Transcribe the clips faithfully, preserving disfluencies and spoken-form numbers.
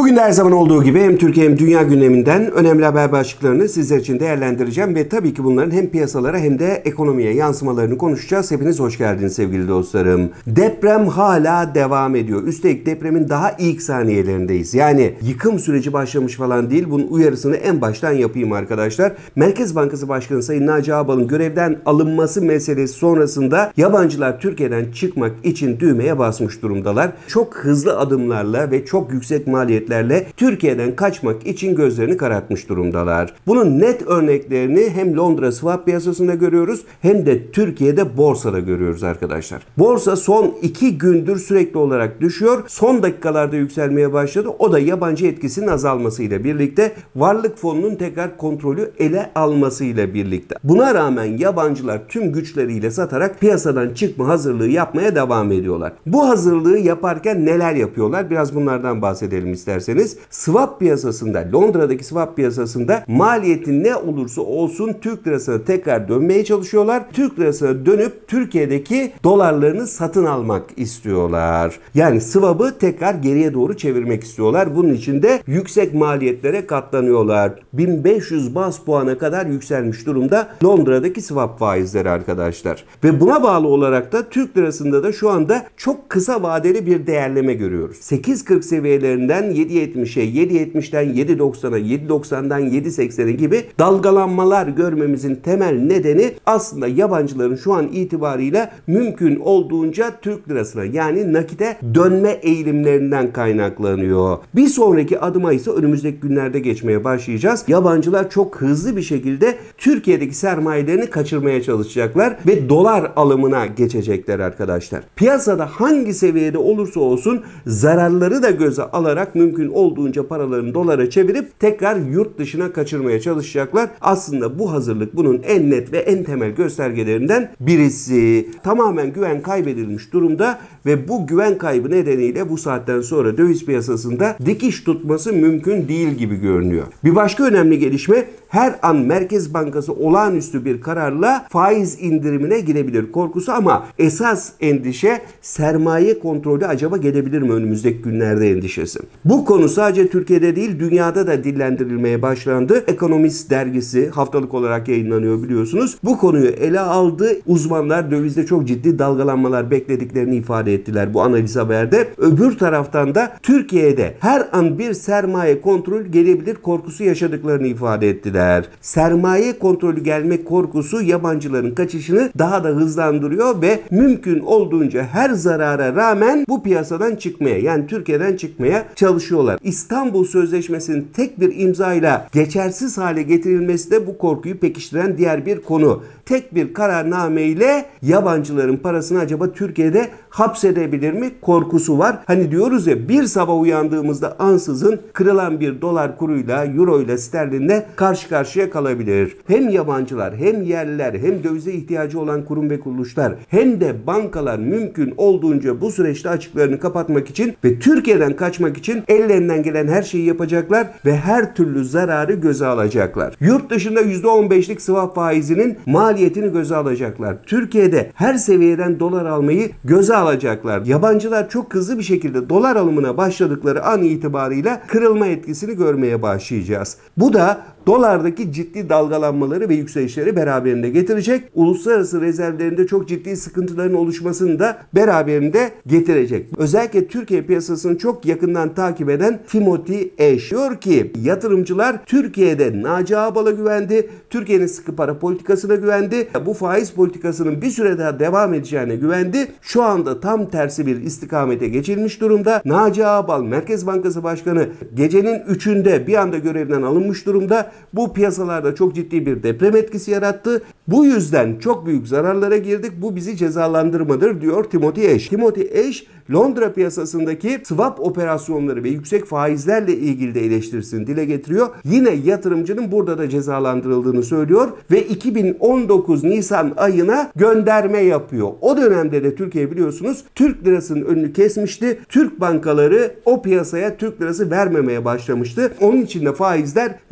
Bugün de her zaman olduğu gibi hem Türkiye hem dünya gündeminden önemli haber başlıklarını sizler için değerlendireceğim ve tabii ki bunların hem piyasalara hem de ekonomiye yansımalarını konuşacağız. Hepiniz hoş geldiniz sevgili dostlarım. Deprem hala devam ediyor. Üstelik depremin daha ilk saniyelerindeyiz. Yani yıkım süreci başlamış falan değil. Bunun uyarısını en baştan yapayım arkadaşlar. Merkez Bankası Başkanı Sayın Naci Ağbal'ın görevden alınması meselesi sonrasında yabancılar Türkiye'den çıkmak için düğmeye basmış durumdalar. Çok hızlı adımlarla ve çok yüksek maliyetlerle Türkiye'den kaçmak için gözlerini karartmış durumdalar. Bunun net örneklerini hem Londra swap piyasasında görüyoruz hem de Türkiye'de borsada görüyoruz arkadaşlar. Borsa son iki gündür sürekli olarak düşüyor. Son dakikalarda yükselmeye başladı. O da yabancı etkisinin azalmasıyla birlikte varlık fonunun tekrar kontrolü ele almasıyla birlikte. Buna rağmen yabancılar tüm güçleriyle satarak piyasadan çıkma hazırlığı yapmaya devam ediyorlar. Bu hazırlığı yaparken neler yapıyorlar? Biraz bunlardan bahsedelim isterseniz. Swap piyasasında, Londra'daki swap piyasasında maliyeti ne olursa olsun Türk lirasına tekrar dönmeye çalışıyorlar. Türk lirasına dönüp Türkiye'deki dolarlarını satın almak istiyorlar. Yani swap'ı tekrar geriye doğru çevirmek istiyorlar. Bunun için de yüksek maliyetlere katlanıyorlar. bin beş yüz baz puana kadar yükselmiş durumda Londra'daki swap faizleri arkadaşlar. Ve buna bağlı olarak da Türk lirasında da şu anda çok kısa vadeli bir değerleme görüyoruz. sekiz kırk seviyelerinden yedi yetmişe, yedi yetmişten yedi doksana, yedi doksandan yedi seksene gibi dalgalanmalar görmemizin temel nedeni aslında yabancıların şu an itibarıyla mümkün olduğunca Türk lirasına yani nakite dönme eğilimlerinden kaynaklanıyor. Bir sonraki adıma ise önümüzdeki günlerde geçmeye başlayacağız. Yabancılar çok hızlı bir şekilde Türkiye'deki sermayelerini kaçırmaya çalışacaklar ve dolar alımına geçecekler arkadaşlar. Piyasada hangi seviyede olursa olsun zararları da göze alarak mümkün olduğunca paralarını dolara çevirip tekrar yurt dışına kaçırmaya çalışacaklar. Aslında bu hazırlık bunun en net ve en temel göstergelerinden birisi. Tamamen güven kaybedilmiş durumda ve bu güven kaybı nedeniyle bu saatten sonra döviz piyasasında dikiş tutması mümkün değil gibi görünüyor. Bir başka önemli gelişme, her an Merkez Bankası olağanüstü bir kararla faiz indirimine gidebilir korkusu ama esas endişe sermaye kontrolü acaba gelebilir mi önümüzdeki günlerde endişesi. Bu konu sadece Türkiye'de değil dünyada da dillendirilmeye başlandı. Ekonomist dergisi haftalık olarak yayınlanıyor biliyorsunuz. Bu konuyu ele aldı. Uzmanlar dövizde çok ciddi dalgalanmalar beklediklerini ifade ettiler bu analiz haberde. Öbür taraftan da Türkiye'de her an bir sermaye kontrolü gelebilir korkusu yaşadıklarını ifade ettiler. Sermaye kontrolü gelme korkusu yabancıların kaçışını daha da hızlandırıyor ve mümkün olduğunca her zarara rağmen bu piyasadan çıkmaya yani Türkiye'den çıkmaya çalışıyorlar. İstanbul Sözleşmesi'nin tek bir imzayla geçersiz hale getirilmesi de bu korkuyu pekiştiren diğer bir konu. Tek bir kararname ile yabancıların parasını acaba Türkiye'de hapsedebilir mi korkusu var. Hani diyoruz ya bir sabah uyandığımızda ansızın kırılan bir dolar kuruyla, euro ile sterlinle karşı karşıya kalabilir. Hem yabancılar hem yerliler hem dövize ihtiyacı olan kurum ve kuruluşlar hem de bankalar mümkün olduğunca bu süreçte açıklarını kapatmak için ve Türkiye'den kaçmak için ellerinden gelen her şeyi yapacaklar ve her türlü zararı göze alacaklar. Yurt dışında yüzde on beşlik swap faizinin maliyetini göze alacaklar. Türkiye'de her seviyeden dolar almayı göze alacaklar. Yabancılar çok hızlı bir şekilde dolar alımına başladıkları an itibarıyla kırılma etkisini görmeye başlayacağız. Bu da dolardaki ciddi dalgalanmaları ve yükselişleri beraberinde getirecek. Uluslararası rezervlerinde çok ciddi sıkıntıların oluşmasını da beraberinde getirecek. Özellikle Türkiye piyasasını çok yakından takip eden Timothy Ash diyor ki yatırımcılar Türkiye'de Naci Ağbal'a güvendi. Türkiye'nin sıkı para politikasına güvendi. Bu faiz politikasının bir süre daha devam edeceğine güvendi. Şu anda tam tersi bir istikamete geçilmiş durumda. Naci Ağbal Merkez Bankası Başkanı gecenin üçünde bir anda görevden alınmış durumda. Bu piyasalarda çok ciddi bir deprem etkisi yarattı. Bu yüzden çok büyük zararlara girdik. Bu bizi cezalandırmadır diyor Timothy Ash. Timothy Ash Londra piyasasındaki swap operasyonları ve yüksek faizlerle ilgili de eleştirisini dile getiriyor. Yine yatırımcının burada da cezalandırıldığını söylüyor ve iki bin on dokuz Nisan ayına gönderme yapıyor. O dönemde de Türkiye biliyorsunuz Türk lirasının önünü kesmişti. Türk bankaları o piyasaya Türk lirası vermemeye başlamıştı. Onun için de faizler yüzde bini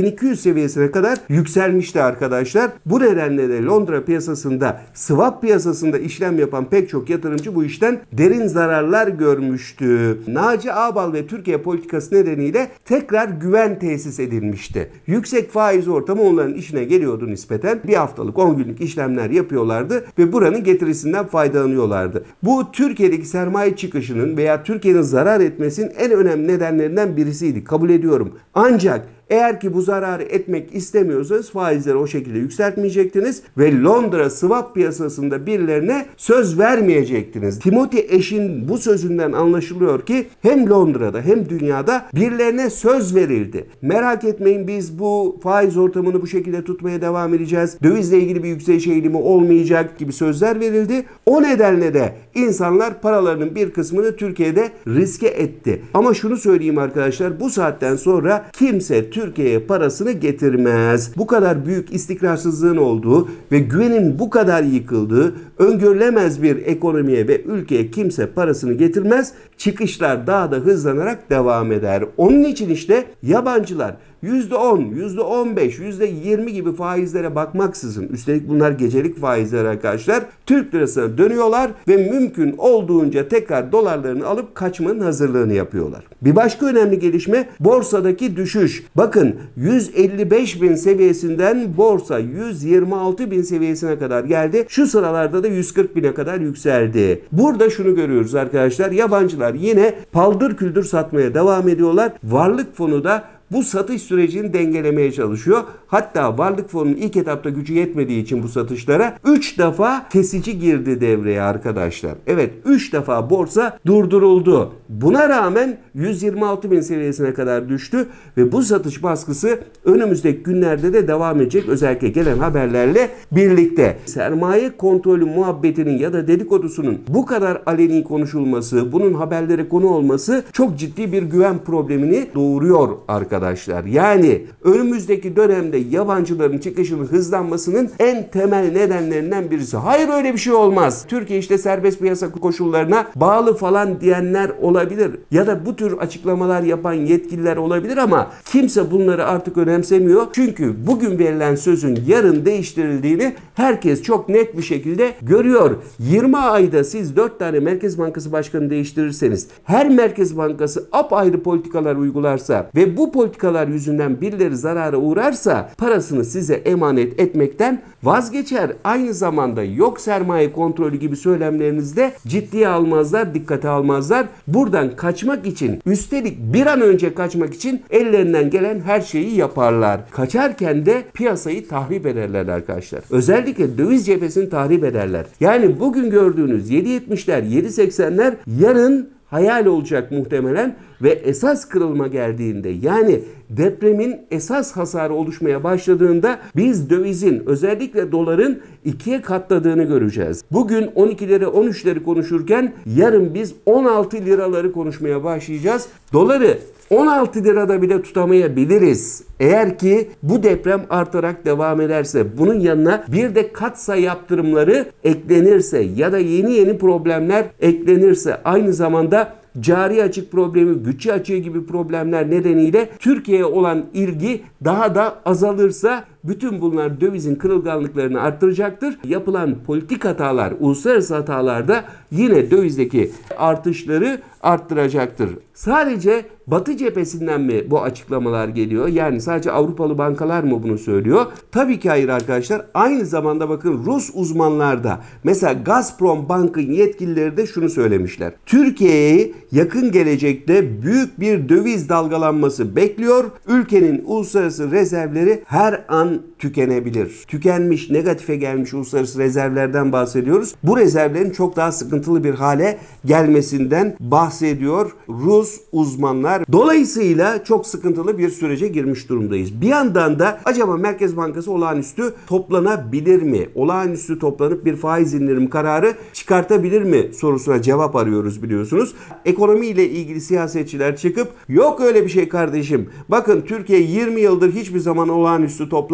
iki yüz seviyesine kadar yükselmişti arkadaşlar. Bu nedenle de Londra piyasasında, swap piyasasında işlem yapan pek çok yatırımcı bu işten derin zararlar görmüştü. Naci Ağbal ve Türkiye politikası nedeniyle tekrar güven tesis edilmişti. Yüksek faiz ortamı onların işine geliyordu nispeten. Bir haftalık, on günlük işlemler yapıyorlardı ve buranın getirisinden faydalanıyorlardı. Bu Türkiye'deki sermaye çıkışının veya Türkiye'nin zarar etmesinin en önemli nedenlerinden birisiydi. Kabul ediyorum. Ancak eğer ki bu zararı etmek istemiyorsanız faizleri o şekilde yükseltmeyecektiniz ve Londra swap piyasasında birilerine söz vermeyecektiniz. Timothy Ash'in bu sözünden anlaşılıyor ki hem Londra'da hem dünyada birilerine söz verildi. Merak etmeyin, biz bu faiz ortamını bu şekilde tutmaya devam edeceğiz. Dövizle ilgili bir yükseliş eğilimi olmayacak gibi sözler verildi. O nedenle de insanlar paralarının bir kısmını Türkiye'de riske etti. Ama şunu söyleyeyim arkadaşlar, bu saatten sonra kimse Türkiye'ye parasını getirmez. Bu kadar büyük istikrarsızlığın olduğu ve güvenin bu kadar yıkıldığı öngörülemez bir ekonomiye ve ülkeye kimse parasını getirmez. Çıkışlar daha da hızlanarak devam eder. Onun için işte yabancılar yüzde on, yüzde on beş, yüzde yirmi gibi faizlere bakmaksızın, üstelik bunlar gecelik faizler arkadaşlar, Türk lirasına dönüyorlar ve mümkün olduğunca tekrar dolarlarını alıp kaçmanın hazırlığını yapıyorlar. Bir başka önemli gelişme borsadaki düşüş. Bakın yüz elli beş bin seviyesinden borsa yüz yirmi altı bin seviyesine kadar geldi. Şu sıralarda da yüz kırk bine kadar yükseldi. Burada şunu görüyoruz arkadaşlar, yabancılar yine paldır küldür satmaya devam ediyorlar. Varlık fonu da bu satış sürecini dengelemeye çalışıyor. Hatta varlık fonunun ilk etapta gücü yetmediği için bu satışlara üç defa kesici girdi devreye arkadaşlar. Evet, üç defa borsa durduruldu. Buna rağmen yüz yirmi altı bin seviyesine kadar düştü ve bu satış baskısı önümüzdeki günlerde de devam edecek. Özellikle gelen haberlerle birlikte. Sermaye kontrolü muhabbetinin ya da dedikodusunun bu kadar aleni konuşulması, bunun haberlere konu olması çok ciddi bir güven problemini doğuruyor arkadaşlar. Arkadaşlar. Yani önümüzdeki dönemde yabancıların çıkışının hızlanmasının en temel nedenlerinden birisi. Hayır, öyle bir şey olmaz. Türkiye işte serbest piyasa koşullarına bağlı falan diyenler olabilir. Ya da bu tür açıklamalar yapan yetkililer olabilir ama kimse bunları artık önemsemiyor. Çünkü bugün verilen sözün yarın değiştirildiğini herkes çok net bir şekilde görüyor. yirmi ayda siz dört tane Merkez Bankası Başkanı değiştirirseniz, her Merkez Bankası apayrı politikalar uygularsa ve bu politikalar yüzünden birileri zarara uğrarsa parasını size emanet etmekten vazgeçer. Aynı zamanda yok sermaye kontrolü gibi söylemlerinizde ciddiye almazlar, dikkate almazlar. Buradan kaçmak için, üstelik bir an önce kaçmak için ellerinden gelen her şeyi yaparlar. Kaçarken de piyasayı tahrip ederler arkadaşlar. Özellikle döviz cephesini tahrip ederler. Yani bugün gördüğünüz yedi yetmişler, yedi seksenler yarın hayal olacak muhtemelen ve esas kırılma geldiğinde, yani depremin esas hasarı oluşmaya başladığında biz dövizin, özellikle doların ikiye katladığını göreceğiz. Bugün on ikileri on üçleri konuşurken yarın biz on altı liraları konuşmaya başlayacağız. Doları on altı lirada bile tutamayabiliriz. Eğer ki bu deprem artarak devam ederse, bunun yanına bir de katsayı yaptırımları eklenirse ya da yeni yeni problemler eklenirse, aynı zamanda cari açık problemi, bütçe açığı gibi problemler nedeniyle Türkiye'ye olan ilgi daha da azalırsa bütün bunlar dövizin kırılganlıklarını arttıracaktır. Yapılan politik hatalar, uluslararası hatalar da yine dövizdeki artışları arttıracaktır. Sadece Batı cephesinden mi bu açıklamalar geliyor? Yani sadece Avrupalı bankalar mı bunu söylüyor? Tabii ki hayır arkadaşlar. Aynı zamanda bakın Rus uzmanlar da, mesela Gazprom Bank'ın yetkilileri de şunu söylemişler. Türkiye'yi yakın gelecekte büyük bir döviz dalgalanması bekliyor. Ülkenin uluslararası rezervleri her an tükenebilir. Tükenmiş, negatife gelmiş uluslararası rezervlerden bahsediyoruz. Bu rezervlerin çok daha sıkıntılı bir hale gelmesinden bahsediyor Rus uzmanlar. Dolayısıyla çok sıkıntılı bir sürece girmiş durumdayız. Bir yandan da acaba Merkez Bankası olağanüstü toplanabilir mi? Olağanüstü toplanıp bir faiz indirim kararı çıkartabilir mi sorusuna cevap arıyoruz biliyorsunuz. Ekonomiyle ilgili siyasetçiler çıkıp yok öyle bir şey kardeşim. Bakın Türkiye yirmi yıldır hiçbir zaman olağanüstü toplanmadı.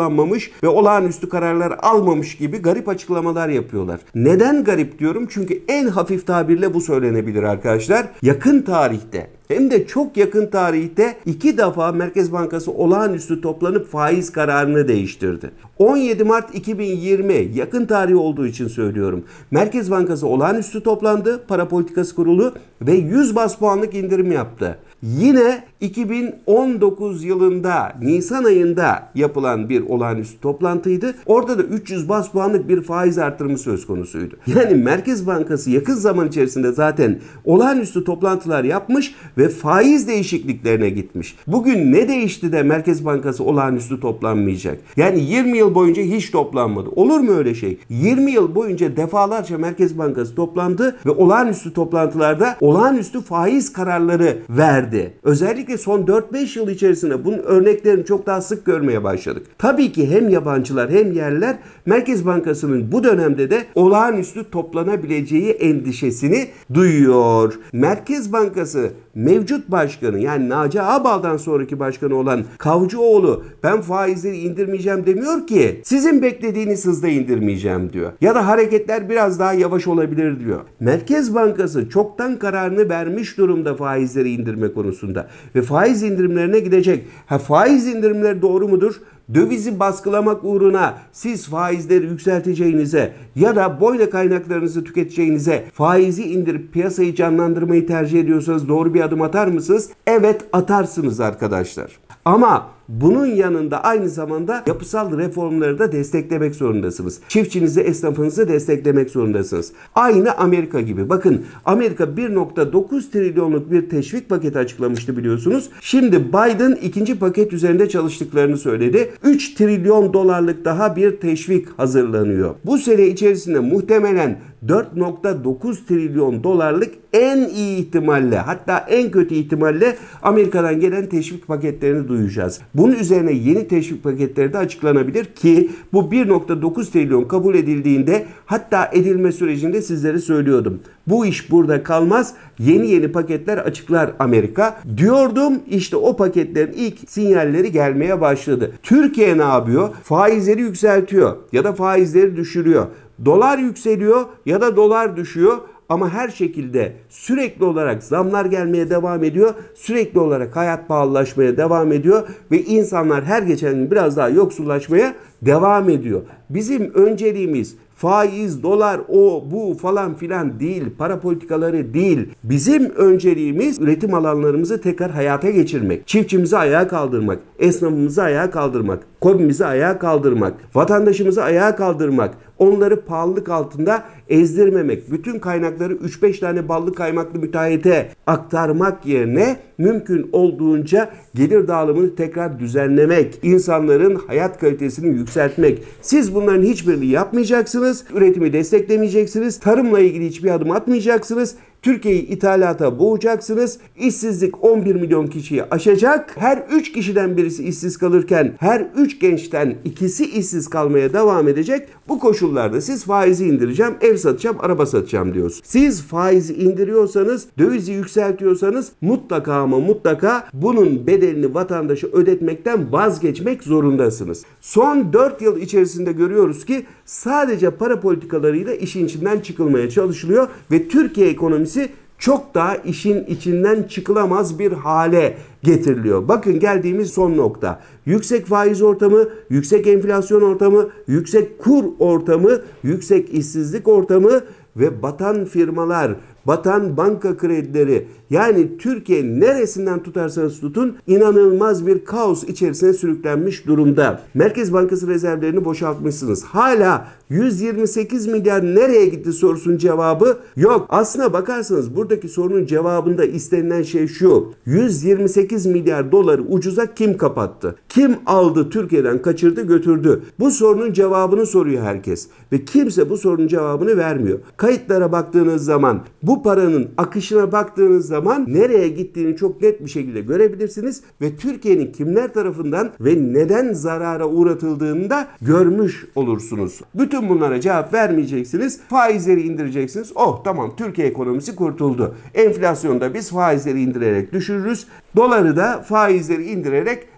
kullanmamış ve olağanüstü kararlar almamış gibi garip açıklamalar yapıyorlar. Neden garip diyorum? Çünkü en hafif tabirle bu söylenebilir arkadaşlar. Yakın tarihte, hem de çok yakın tarihte iki defa Merkez Bankası olağanüstü toplanıp faiz kararını değiştirdi. on yedi Mart iki bin yirmi, yakın tarih olduğu için söylüyorum. Merkez Bankası olağanüstü toplandı, Para Politikası Kurulu ve yüz baz puanlık indirim yaptı. Yine iki bin on dokuz yılında Nisan ayında yapılan bir olağanüstü toplantıydı. Orada da üç yüz baz puanlık bir faiz artırımı söz konusuydu. Yani Merkez Bankası yakın zaman içerisinde zaten olağanüstü toplantılar yapmış ve faiz değişikliklerine gitmiş. Bugün ne değişti de Merkez Bankası olağanüstü toplanmayacak? Yani yirmi yıl boyunca hiç toplanmadı. Olur mu öyle şey? yirmi yıl boyunca defalarca Merkez Bankası toplandı ve olağanüstü toplantılarda olağanüstü faiz kararları verdi. Özellikle son dört beş yıl içerisinde bunun örneklerini çok daha sık görmeye başladık. Tabii ki hem yabancılar hem yerliler Merkez Bankası'nın bu dönemde de olağanüstü toplanabileceği endişesini duyuyor. Merkez Bankası mevcut başkanı, yani Naci Ağbal'dan sonraki başkanı olan Kavcıoğlu, ben faizleri indirmeyeceğim demiyor ki, sizin beklediğiniz hızda indirmeyeceğim diyor. Ya da hareketler biraz daha yavaş olabilir diyor. Merkez Bankası çoktan kararını vermiş durumda faizleri indirme konusunda ve faiz indirimlerine gidecek. Ha, faiz indirimleri doğru mudur? Dövizi baskılamak uğruna siz faizleri yükselteceğinize ya da boyla kaynaklarınızı tüketeceğinize faizi indirip piyasayı canlandırmayı tercih ediyorsanız doğru bir adım atar mısınız? Evet, atarsınız arkadaşlar. Ama bunun yanında aynı zamanda yapısal reformları da desteklemek zorundasınız. Çiftçinizi, esnafınızı desteklemek zorundasınız. Aynı Amerika gibi. Bakın, Amerika bir nokta dokuz trilyonluk bir teşvik paketi açıklamıştı biliyorsunuz. Şimdi Biden ikinci paket üzerinde çalıştıklarını söyledi. üç trilyon dolarlık daha bir teşvik hazırlanıyor. Bu sene içerisinde muhtemelen dört nokta dokuz trilyon dolarlık en iyi ihtimalle, hatta en kötü ihtimalle Amerika'dan gelen teşvik paketlerini duyacağız. Bunun üzerine yeni teşvik paketleri de açıklanabilir ki bu bir nokta dokuz trilyon kabul edildiğinde, hatta edilme sürecinde sizlere söylüyordum. Bu iş burada kalmaz. Yeni yeni paketler açıklar Amerika diyordum. İşte o paketlerin ilk sinyalleri gelmeye başladı. Türkiye ne yapıyor? Faizleri yükseltiyor ya da faizleri düşürüyor. Dolar yükseliyor ya da dolar düşüyor. Ama her şekilde sürekli olarak zamlar gelmeye devam ediyor. Sürekli olarak hayat pahalılaşmaya devam ediyor. Ve insanlar her geçen gün biraz daha yoksullaşmaya devam ediyor. Bizim önceliğimiz faiz, dolar, o, bu falan filan değil. Para politikaları değil. Bizim önceliğimiz üretim alanlarımızı tekrar hayata geçirmek. Çiftçimizi ayağa kaldırmak. Esnafımızı ayağa kaldırmak. KOBİ'mizi ayağa kaldırmak. Vatandaşımızı ayağa kaldırmak. Onları pahalılık altında ezdirmemek. Bütün kaynakları üç beş tane ballı kaymaklı müteahhite aktarmak yerine mümkün olduğunca gelir dağılımını tekrar düzenlemek. İnsanların hayat kalitesini yükseltmek. Siz bunların hiçbirini yapmayacaksınız. Üretimi desteklemeyeceksiniz. Tarımla ilgili hiçbir adım atmayacaksınız. Türkiye'yi ithalata boğacaksınız. İşsizlik on bir milyon kişiyi aşacak. Her üç kişiden birisi işsiz kalırken her üç gençten ikisi işsiz kalmaya devam edecek. Bu koşullarda siz faizi indireceğim, ev satacağım, araba satacağım diyorsunuz. Siz faizi indiriyorsanız, dövizi yükseltiyorsanız mutlaka ama mutlaka bunun bedelini vatandaşa ödetmekten vazgeçmek zorundasınız. Son dört yıl içerisinde görüyoruz ki sadece para politikalarıyla işin içinden çıkılmaya çalışılıyor ve Türkiye ekonomisi çok daha işin içinden çıkılamaz bir hale getiriliyor. Bakın geldiğimiz son nokta. Yüksek faiz ortamı, yüksek enflasyon ortamı, yüksek kur ortamı, yüksek işsizlik ortamı ve batan firmalar, batan banka kredileri, yani Türkiye neresinden tutarsanız tutun inanılmaz bir kaos içerisine sürüklenmiş durumda. Merkez Bankası rezervlerini boşaltmışsınız. Hala yüz yirmi sekiz milyar nereye gitti sorusunun cevabı yok. Aslına bakarsanız buradaki sorunun cevabında istenilen şey şu. yüz yirmi sekiz milyar doları ucuza kim kapattı? Kim aldı, Türkiye'den kaçırdı, götürdü? Bu sorunun cevabını soruyor herkes. Ve kimse bu sorunun cevabını vermiyor. Kayıtlara baktığınız zaman, bu paranın akışına baktığınız zaman nereye gittiğini çok net bir şekilde görebilirsiniz ve Türkiye'nin kimler tarafından ve neden zarara uğratıldığını da görmüş olursunuz. Bütün bunlara cevap vermeyeceksiniz. Faizleri indireceksiniz. Oh tamam, Türkiye ekonomisi kurtuldu. Enflasyonda biz faizleri indirerek düşürürüz. Doları da faizleri indirerek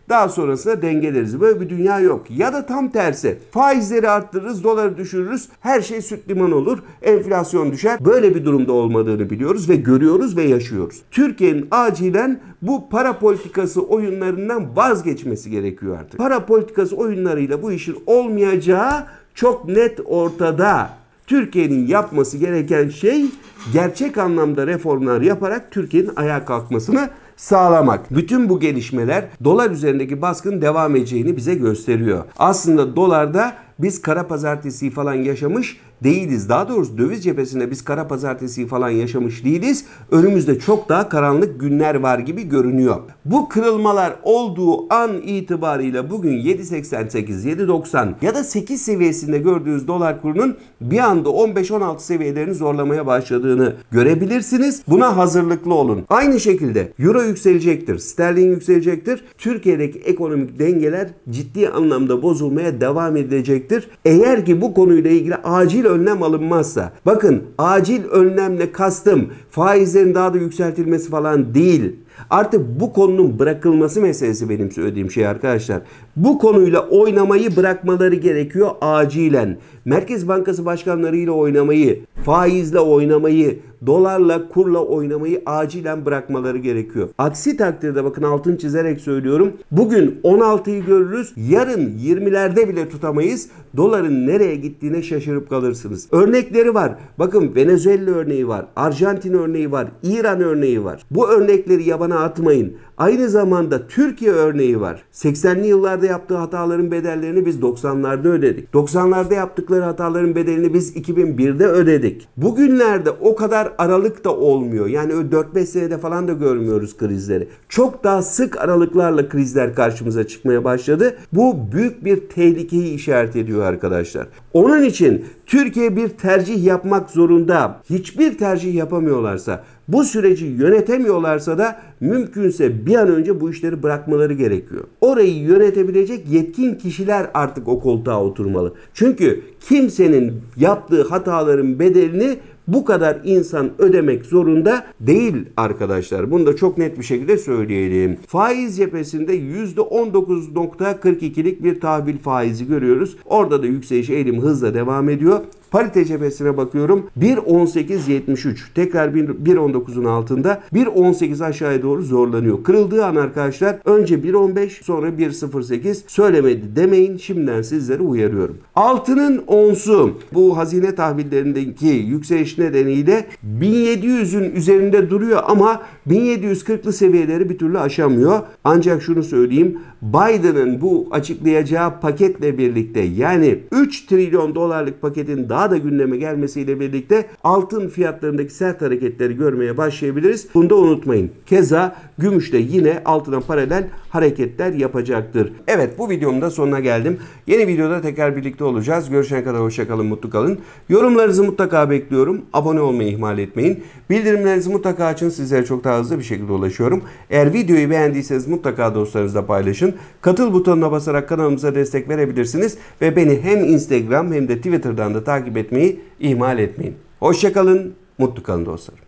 Daha sonrasında dengeleriz. Böyle bir dünya yok. Ya da tam tersi. Faizleri arttırırız, doları düşürürüz. Her şey süt liman olur. Enflasyon düşer. Böyle bir durumda olmadığını biliyoruz ve görüyoruz ve yaşıyoruz. Türkiye'nin acilen bu para politikası oyunlarından vazgeçmesi gerekiyor artık. Para politikası oyunlarıyla bu işin olmayacağı çok net ortada. Türkiye'nin yapması gereken şey gerçek anlamda reformlar yaparak Türkiye'nin ayağa kalkmasını sağlamak. Bütün bu gelişmeler dolar üzerindeki baskının devam edeceğini bize gösteriyor. Aslında dolarda biz kara pazartesi falan yaşamış değiliz. Daha doğrusu döviz cephesinde biz kara pazartesi falan yaşamış değiliz. Önümüzde çok daha karanlık günler var gibi görünüyor. Bu kırılmalar olduğu an itibariyle bugün yedi seksen sekiz, yedi doksan ya da sekiz seviyesinde gördüğünüz dolar kurunun bir anda on beş on altı seviyelerini zorlamaya başladığını görebilirsiniz. Buna hazırlıklı olun. Aynı şekilde euro yükselecektir, sterlin yükselecektir. Türkiye'deki ekonomik dengeler ciddi anlamda bozulmaya devam edecektir. Eğer ki bu konuyla ilgili acil önlem alınmazsa, bakın acil önlemle kastım faizlerin daha da yükseltilmesi falan değil. Artık bu konunun bırakılması meselesi benim söylediğim şey arkadaşlar. Bu konuyla oynamayı bırakmaları gerekiyor acilen. Merkez Bankası başkanlarıyla oynamayı, faizle oynamayı, dolarla, kurla oynamayı acilen bırakmaları gerekiyor. Aksi takdirde bakın altını çizerek söylüyorum. Bugün on altıyı görürüz. Yarın yirmilerde bile tutamayız. Doların nereye gittiğine şaşırıp kalırsınız. Örnekleri var. Bakın Venezuela örneği var. Arjantin örneği var. İran örneği var. Bu örnekleri yabana atmayın. Aynı zamanda Türkiye örneği var. seksenli yıllarda yaptığı hataların bedellerini biz doksanlarda ödedik. doksanlarda yaptıkları hataların bedelini biz iki bin birde ödedik. Bugünlerde o kadar aralık da olmuyor. Yani dört beş senede falan da görmüyoruz krizleri. Çok daha sık aralıklarla krizler karşımıza çıkmaya başladı. Bu büyük bir tehlikeyi işaret ediyor arkadaşlar. Onun için Türkiye bir tercih yapmak zorunda. Hiçbir tercih yapamıyorlarsa, bu süreci yönetemiyorlarsa da mümkünse bir an önce bu işleri bırakmaları gerekiyor. Orayı yönetebilecek yetkin kişiler artık o koltuğa oturmalı. Çünkü kimsenin yaptığı hataların bedelini bu kadar insan ödemek zorunda değil arkadaşlar. Bunu da çok net bir şekilde söyleyelim. Faiz cephesinde yüzde on dokuz nokta kırk ikilik bir tahvil faizi görüyoruz. Orada da yükseliş eğilimi hızla devam ediyor. Parite cephesine bakıyorum. bir on sekiz yetmiş üç. Tekrar bir on dokuzun altında. bir on sekiz aşağıya doğru zorlanıyor. Kırıldığı an arkadaşlar önce bir on beş sonra bir sıfır sekiz söylemedi demeyin. Şimdiden sizleri uyarıyorum. Altının onsu bu hazine tahvillerindeki yükseliş nedeniyle bin yedi yüzün üzerinde duruyor ama bin yedi yüz kırklı seviyeleri bir türlü aşamıyor. Ancak şunu söyleyeyim. Biden'ın bu açıklayacağı paketle birlikte yani üç trilyon dolarlık paketin daha da gündeme gelmesiyle birlikte altın fiyatlarındaki sert hareketleri görmeye başlayabiliriz. Bunu da unutmayın. Keza gümüş de yine altına paralel hareketler yapacaktır. Evet, bu videomun da sonuna geldim. Yeni videoda tekrar birlikte olacağız. Görüşene kadar hoşça kalın, mutlu kalın. Yorumlarınızı mutlaka bekliyorum. Abone olmayı ihmal etmeyin. Bildirimlerinizi mutlaka açın. Sizlere çok daha hızlı bir şekilde ulaşıyorum. Eğer videoyu beğendiyseniz mutlaka dostlarınızla paylaşın. Katıl butonuna basarak kanalımıza destek verebilirsiniz. Ve beni hem Instagram hem de Twitter'dan da takip etmeyi ihmal etmeyin. Hoşça kalın, mutlu kalın dostlarım.